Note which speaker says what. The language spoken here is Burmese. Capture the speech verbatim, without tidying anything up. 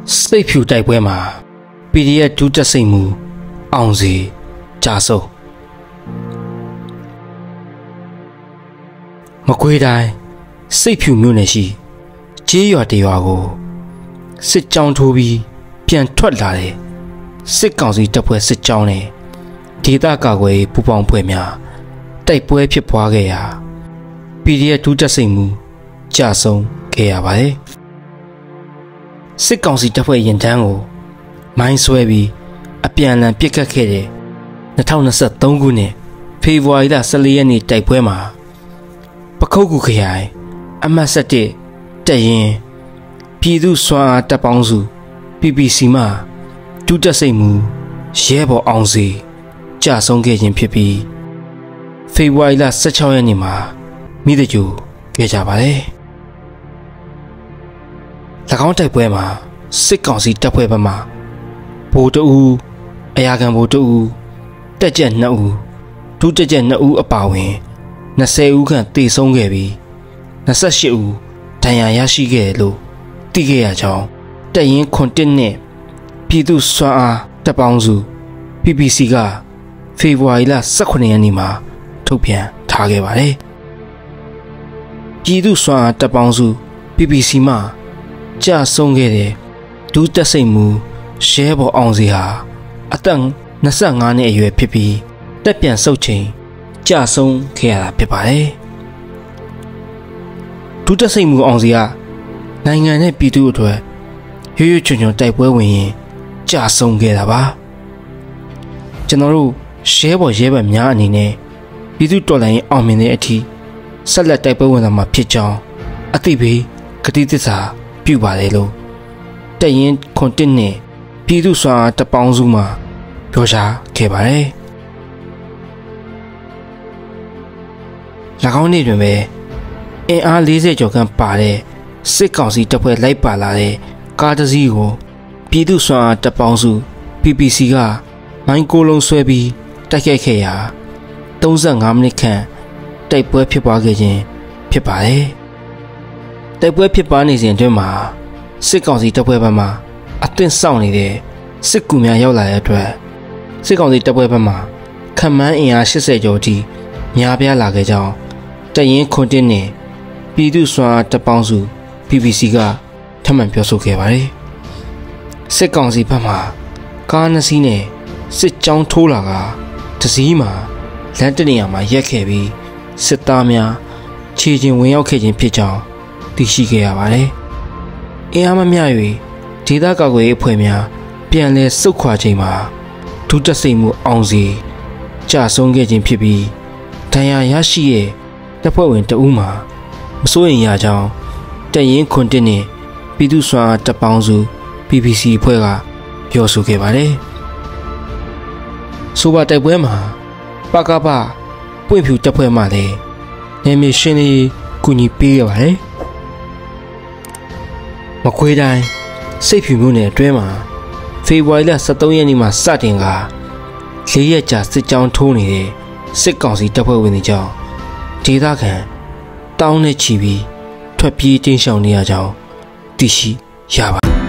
Speaker 1: စိတ်ဖြူတိုက်ပွဲမှာ ပီ ဒီ အက်ဖ် ဒုတပ်စိတ်မှုအောင်စီကြာဆုံးမကွေးတိုင်းစိတ်ဖြူမြို့နယ်ရှိကျေးရွာတရွာကိုစစ်ကြောင်းထိုးပြီးပြန်ထွက်လာတဲ့စစ်ကောင်စီတပ်ဖွဲ့စစ်ကြောင်းနဲ့ဒေသကာကွယ်ရေးပူးပေါင်းဖွဲ့များတိုက်ပွဲဖြစ်ပွားခဲ့ရာ ပီ ဒီ အက်ဖ် ဒုတပ်စိတ်မှုကြာဆုံးခဲ့ရပါတယ်စစ်ကောင်စီတပ်ဖွဲ့ရင်တန်းကိုမိုင်းဆွဲပြီးအပြန်အလှန်ပစ်ခတ်ခဲ့တဲ့၂၀၂၃ခုနှစ်ဖေဖော်ဝါရီလ၁၄ရက်နေ့တိုက်ပွဲမှာပခုတ်ကူခရိုင်အမှတ်၁၁တပ်ရင်းပြည်သူ့စွမ်းအားတပ်ပေါင်းစု ပီ ပီ စီ မှဒုတပ်စိတ်မှုရဲဘော်အောင်စီကြာဆုံးခဲ့ခြင်းဖြစ်ပြီးဖေဖော်ဝါရီလ၁၆ရက်နေ့မှာမိသားစုခဲ့ကြပါတယ်၎င်းတိုက်ပွဲမှာစစ်ကောင်စီတပ်ဖွဲ့ဘက်မှဗိုလ်တအူးအရာခံဗိုလ်တအူးတက်ကြက်နှစ်ဦးဒုတက်ကြက်နှစ်ဦးအပါအဝင်၂၀ဦးခန့်သေဆုံးခဲ့ပြီး၂၈ဦးဒဏ်ရာရရှိခဲ့လို့သိခဲ့ရကြောင်းတပ်ရင်းခွန်တစ်နဲ့ပြည်သူ့စွမ်းအားတပ်ပေါင်းစု ပီ ပီ စီ ကဖေဖော်ဝါရီလ၁၇ရက်နေ့မှာထုတ်ပြန်ထားခဲ့ပါတယ်ပြည်သူ့စွမ်းအားတပ်ပေါင်းစု ပီ ပီ စီ မှကြာဆုံးခဲ့တဲ့ဒုတပ်စိတ်မှုရဲဘော်အောင်စီဟာအသက်၂၅နှစ်အရွယ်ဖြစ်ပြီးတက်ပြန်ဆုတ်ချိန်ကြာဆုံးခဲ့ရတာဖြစ်ပါတယ်ဒုတပ်စိတ်မှုအောင်စီကနိုင်ငံနဲ့ပြည်သူ့အတွက်ရွရွချွန်ချွန်တိုက်ပွဲဝင်ရင်ကြာဆုံးခဲ့တာပါကျွန်တော်တို့ရဲဘော်ရဲဘက်များအနေနဲ့ပြည်သူ့တော်လှန်ရေးအောင်မြင်တဲ့အထိဆက်လက်တိုက်ပွဲဝင်လာမှာဖြစ်ကြောင်းအသိပေးကတိသစ္စာပြုပါတယ်လို့တပ်ရင်းခွန်တစ်နဲ့ပြည်သူ့စွမ်းအားတပ်ပေါင်းစုမှပြောကြားခဲ့ပါတယ်၎င်းနေ့တွင်ပဲအင်အား၄၀ကျော်ခန့်ပါတဲ့စစ်ကောင်စီတပ်ဖွဲ့လိုက်ပါလာတဲ့ကားတစ်စီးကိုပြည်သူ့စွမ်းအားတပ်ပေါင်းစု ပီ ပီ စီ ကမိုင်းကိုလုံးဆွဲပြီးတိုက်ခိုက်ခဲ့ရာ၃၅မိနစ်ခန့်တိုက်ပွဲဖြစ်ပွားခဲ့ခြင်းဖြစ်ပါတယ်တိုက်ပွဲဖြစ်ပွားနေစဉ်အတွင်းမှာစစ်ကောင်စီတပ်ဖွဲ့ဘက်မှအသင့်စောင့်နေတဲ့စစ်ကူများရောက်လာတဲ့အတွက်စစ်ကောင်စီတပ်ဖွဲ့ဘက်မှခန့်မှန်းအင်အား၈၀ကျော်အထိများပြားလာခဲ့ကြောင်းတပ်ရင်းခွန်တစ်နဲ့ပြည်သူ့စွမ်းအားတပ်ပေါင်းစု ပီ ပီ စီ ကထပ်မံပြောဆိုခဲ့ပါတယ်စစ်ကောင်စီဘက်မှကားနှစ်စီးနဲ့စစ်ကြောင်းထိုးလာကတစ်စီးမှာလမ်းတနေရာမှာရက်ခဲ့ပြီးစစ်သားများခြေချင်းဝင်ရောက်ခဲ့ခြင်းဖြစ်ကြောင်းသိရှိခဲ့ရပါတယ်အင်အားမမျှ၍ဒေသကာကွယ်ရေးအဖွဲ့များပြန်လည်ဆုတ်ခွာချိန်မှာဒုတပ်စိတ်မှုအောင်စီကြာဆုံးခဲ့ခြင်းဖြစ်ပြီးဒဏ်ရာရရှိတဲ့တပ်ဖွဲ့ဝင်တဦးမှာမစိုးရိမ်ရကြောင်းတပ်ရင်းခွန်တစ်နဲ့ပြည်သူ့စွမ်းအားတပ်ပေါင်းစု ပီ ပီ စီ အဖွဲ့ကပြောဆိုခဲ့ပါတယ်ဆိုပါတိုက်ပွဲမှာပကပပွင့်ဖြူတပ်ဖွဲ့မှလည်းနယ်မြေရှင်းလင်းကူညီပေးခဲ့ပါတယ်မကွေးတိုင်းစိတ်ဖြူမြို့နယ်အတွင်းမှာဖေဖော်ဝါရီလ၁၃ရက်နေ့မှာစတင်က၄ရက်ကြာစစ်ကြောင်းထိုးနေတဲ့စစ်ကောင်စီတပ်ဖွဲ့ဝင်တွေကြောင့်ဒေသခံတောင်းနဲ့ချီပြီးထွက်ပြေးတင်းရှောင်နေရကြောင်းသိရှိရပါတယ်